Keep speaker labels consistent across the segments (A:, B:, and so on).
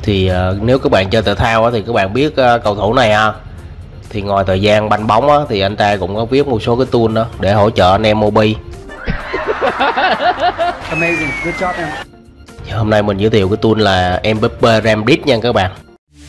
A: Thì nếu các bạn chơi thể thao á, thì các bạn biết cầu thủ này ha. Thì ngoài thời gian banh bóng á, thì anh ta cũng có viết một số cái tool đó để hỗ trợ anh em mobi.
B: Amazing, good job em.
A: Hôm nay mình giới thiệu cái tool là Mbappe Ramdit nha các bạn.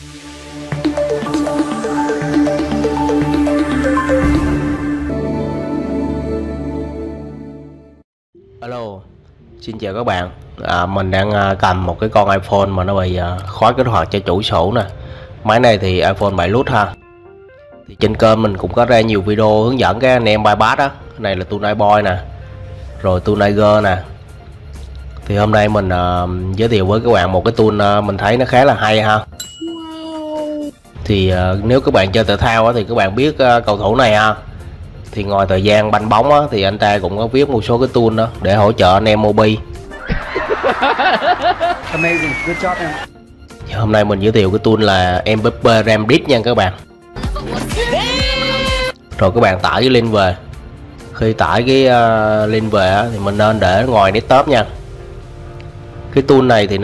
A: Hello, xin chào các bạn. Mình đang cầm một cái con iPhone mà nó bị khóa kích hoạt cho chủ sổ nè. Máy này thì iPhone 7 Plus ha. Thì trên kênh mình cũng có ra nhiều video hướng dẫn cái anh em bypass á. Cái này là tool iBoy nè, rồi tool iGer nè. Thì hôm nay mình giới thiệu với các bạn một cái tool mình thấy nó khá là hay ha. Thì nếu các bạn chơi thể thao á, thì các bạn biết cầu thủ này ha. Thì ngoài thời gian banh bóng á, thì anh ta cũng có viết một số cái tool đó để hỗ trợ anh em mobi.
B: Amazing, good job em.
A: Hôm nay mình giới thiệu cái tool là Mbappe Ramdit nha các bạn. Rồi các bạn tải cái link về. Khi tải cái link về á, thì mình nên để ngoài desktop nha. Cái tool này thì nó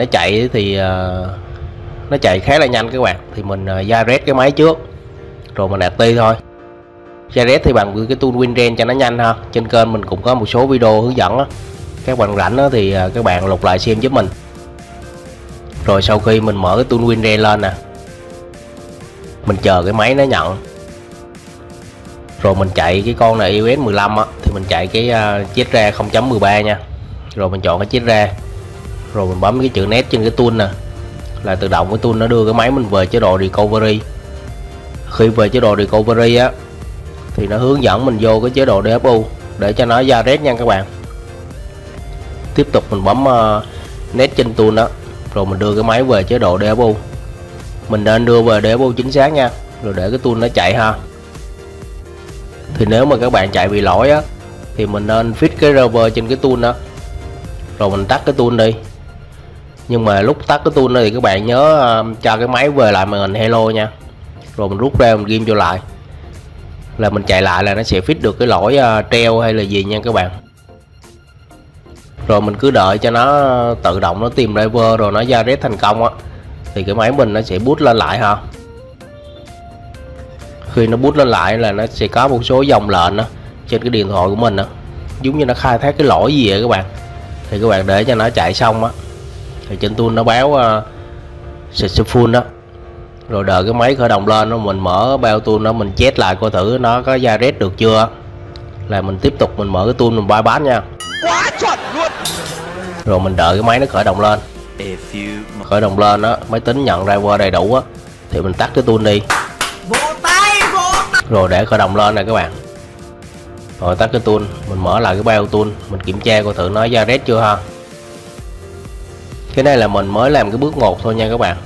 A: chạy khá là nhanh các bạn. Thì mình reset cái máy trước rồi mình active thôi. Reset thì bằng cái tool WinRAR cho nó nhanh ha. Trên kênh mình cũng có một số video hướng dẫn á. Các bạn rảnh đó thì các bạn lục lại xem giúp mình. Rồi sau khi mình mở cái tool WinRAR lên nè, mình chờ cái máy nó nhận. Rồi mình chạy cái con này iOS 15 á, thì mình chạy cái chiếc ra 0.13 nha. Rồi mình chọn cái chiếc ra. Rồi mình bấm cái chữ net trên cái tool nè, là tự động cái tool nó đưa cái máy mình về chế độ recovery. Khi về chế độ recovery á, thì nó hướng dẫn mình vô cái chế độ DFU để cho nó ra red nha các bạn. Tiếp tục mình bấm net trên tool đó, rồi mình đưa cái máy về chế độ DFU. Mình nên đưa về DFU chính xác nha, rồi để cái tool nó chạy ha. Thì nếu mà các bạn chạy bị lỗi á, thì mình nên fix cái driver trên cái tool đó, rồi mình tắt cái tool đi. Nhưng mà lúc tắt cái tool đó thì các bạn nhớ cho cái máy về lại màn hình hello nha. Rồi mình rút ra mình ghim vô lại, là mình chạy lại là nó sẽ fix được cái lỗi treo hay là gì nha các bạn. Rồi mình cứ đợi cho nó tự động nó tìm driver rồi nó ra red thành công á, thì cái máy mình nó sẽ boot lên lại ha. Khi nó boot lên lại là nó sẽ có một số dòng lệnh đó trên cái điện thoại của mình đó, giống như nó khai thác cái lỗi gì vậy các bạn. Thì các bạn để cho nó chạy xong á, thì trên tool nó báo successful đó. Rồi đợi cái máy khởi động lên, mình mở bao tool nó, mình check lại coi thử nó có ra red được chưa, là mình tiếp tục mình mở cái tool mình bypass nha.
C: Quá chuẩn luôn.
A: Rồi mình đợi cái máy nó khởi động lên. Khởi động lên á, máy tính nhận driver đầy đủ á, thì mình tắt cái tool đi.
C: Vỗ tay.
A: Rồi để khởi động lên này các bạn. Rồi tắt cái tool, mình mở lại cái bao tool, mình kiểm tra coi thử nó ra red chưa ha. Cái này là mình mới làm cái bước 1 thôi nha các bạn.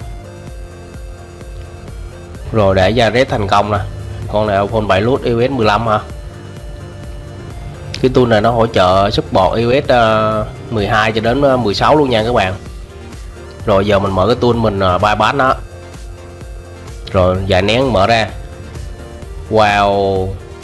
A: Rồi để ra red thành công nè. Con này iPhone 7 Plus iOS 15 ha. Cái tool này nó hỗ trợ support iOS 12 cho đến 16 luôn nha các bạn. Rồi giờ mình mở cái tool mình bypass nó. Rồi vài nén mở ra. Wow.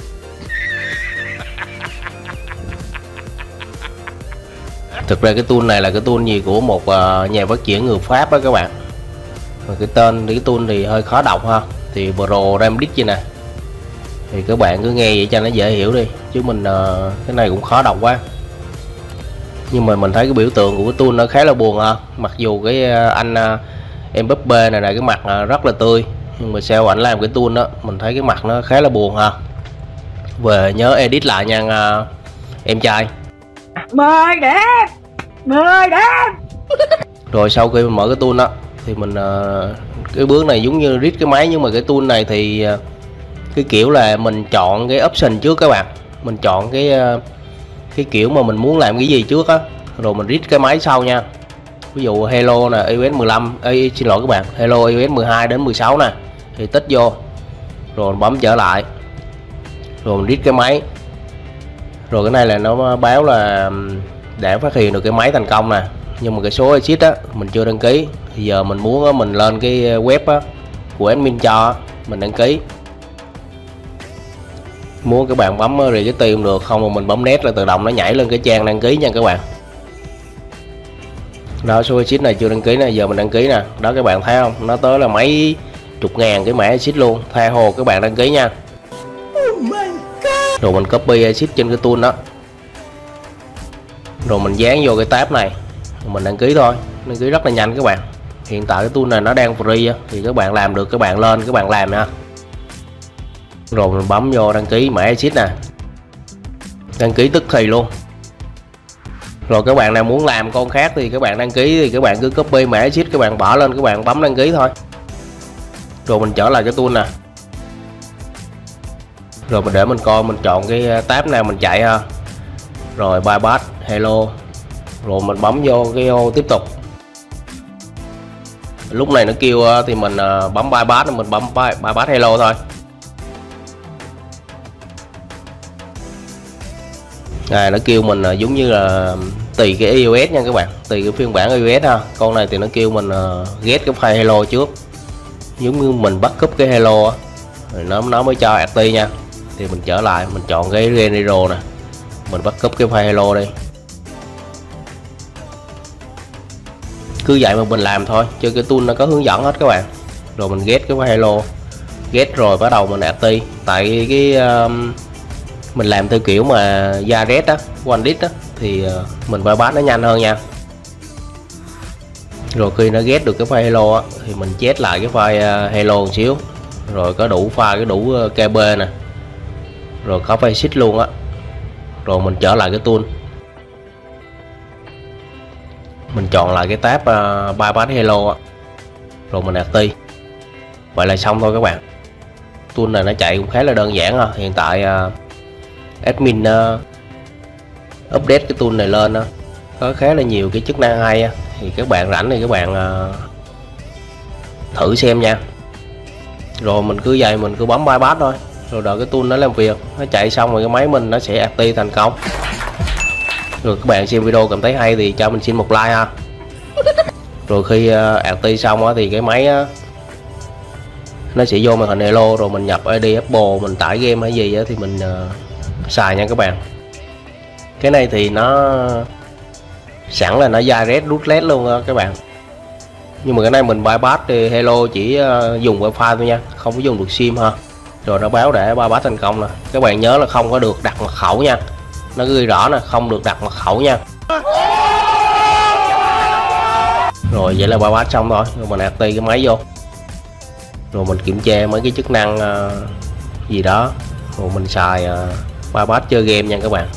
A: Thực ra cái tool này là cái tool gì của một nhà phát triển người Pháp đó các bạn. Mà cái tên cái tool thì hơi khó đọc ha. Thì Pro Ramdit vậy nè. Thì các bạn cứ nghe vậy cho nó dễ hiểu đi, chứ mình cái này cũng khó đọc quá. Nhưng mà mình thấy cái biểu tượng của cái tool nó khá là buồn ha. Mặc dù cái anh Mbappe này cái mặt rất là tươi, nhưng mà sao ảnh làm cái tool đó mình thấy cái mặt nó khá là buồn ha. Về nhớ edit lại nha em trai.
B: Mời đẹp.
A: Rồi sau khi mình mở cái tool đó thì mình cái bước này giống như read cái máy, nhưng mà cái tool này thì cái kiểu là mình chọn cái option trước các bạn. Mình chọn cái kiểu mà mình muốn làm cái gì trước á, rồi mình read cái máy sau nha. Ví dụ hello nè, iOS 15, xin lỗi các bạn, hello iOS 12 đến 16 nè, thì tích vô. Rồi mình bấm trở lại. Rồi mình read cái máy. Rồi cái này là nó báo là đã phát hiện được cái máy thành công nè. Nhưng mà cái số exit á mình chưa đăng ký. Thì giờ mình muốn mình lên cái web á của admin cho mình đăng ký. Muốn các bạn bấm register cũng được, không mà mình bấm net là tự động nó nhảy lên cái trang đăng ký nha các bạn. Đó, số exit này chưa đăng ký nè, giờ mình đăng ký nè. Đó các bạn thấy không, nó tới là mấy chục ngàn cái mã exit luôn, tha hồ các bạn đăng ký nha. Rồi mình copy exit trên cái tool đó, rồi mình dán vô cái tab này, mình đăng ký thôi. Đăng ký rất là nhanh các bạn. Hiện tại cái tool này nó đang free thì các bạn làm được các bạn lên các bạn làm nha. Rồi mình bấm vô đăng ký mã exit nè, đăng ký tức thì luôn. Rồi các bạn nào muốn làm con khác thì các bạn đăng ký, thì các bạn cứ copy mã exit các bạn bỏ lên, các bạn bấm đăng ký thôi. Rồi mình trở lại cái tool nè, rồi mình để mình coi, mình chọn cái tab nào mình chạy ha. Rồi bypass hello, rồi mình bấm vô cái ô tiếp tục. Lúc này nó kêu thì mình bấm bypass, mình bấm bypass hello thôi. Nó kêu mình giống như là tùy cái iOS nha các bạn, tùy cái phiên bản iOS ha. Con này thì nó kêu mình get cái file hello trước, giống như mình backup cái hello rồi nó mới cho active nha. Thì mình trở lại, mình chọn cái General nè, mình backup cái file hello đi. Cứ vậy mà mình làm thôi, chứ cái tool nó có hướng dẫn hết các bạn. Rồi mình get cái file hello, get rồi bắt đầu mình active. Tại cái mình làm theo kiểu mà Jared á, One Disk á, thì mình bypass nó nhanh hơn nha. Rồi khi nó get được cái file hello á, thì mình chết lại cái file hello một xíu, rồi có đủ file, cái đủ KB nè, rồi có file sheet luôn á. Rồi mình trở lại cái tool, mình chọn lại cái tab bypass hello á, rồi mình active. Vậy là xong thôi các bạn. Tool này nó chạy cũng khá là đơn giản ha. Hiện tại admin update cái tool này lên có khá là nhiều cái chức năng hay, thì các bạn rảnh thì các bạn thử xem nha. Rồi mình cứ vậy, mình cứ bấm bypass thôi, rồi đợi cái tool nó làm việc, nó chạy xong rồi cái máy mình nó sẽ active thành công. Rồi các bạn xem video cảm thấy hay thì cho mình xin một like ha. Rồi khi active xong thì cái máy nó sẽ vô màn hình hello, rồi mình nhập ID Apple, mình tải game hay gì thì mình xài nha các bạn. Cái này thì nó sẵn là nó Jared rootlet luôn các bạn. Nhưng mà cái này mình bypass thì hello chỉ dùng wifi thôi nha, không có dùng được sim ha. Rồi nó báo để bypass thành công nè. Các bạn nhớ là không có được đặt mật khẩu nha, nó ghi rõ nè, không được đặt mật khẩu nha. Rồi vậy là bypass xong thôi, rồi mình active cái máy vô, rồi mình kiểm tra mấy cái chức năng gì đó, rồi mình xài bypass chơi game nha các bạn.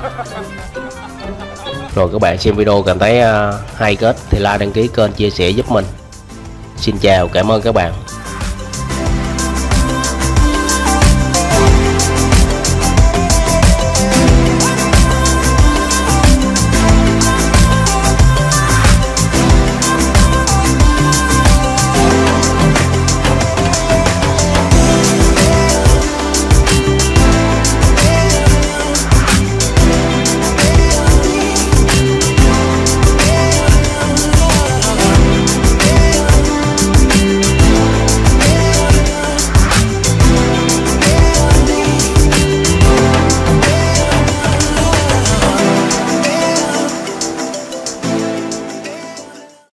A: Rồi các bạn xem video cảm thấy hay kết thì like, đăng ký kênh, chia sẻ giúp mình. Xin chào, cảm ơn các bạn.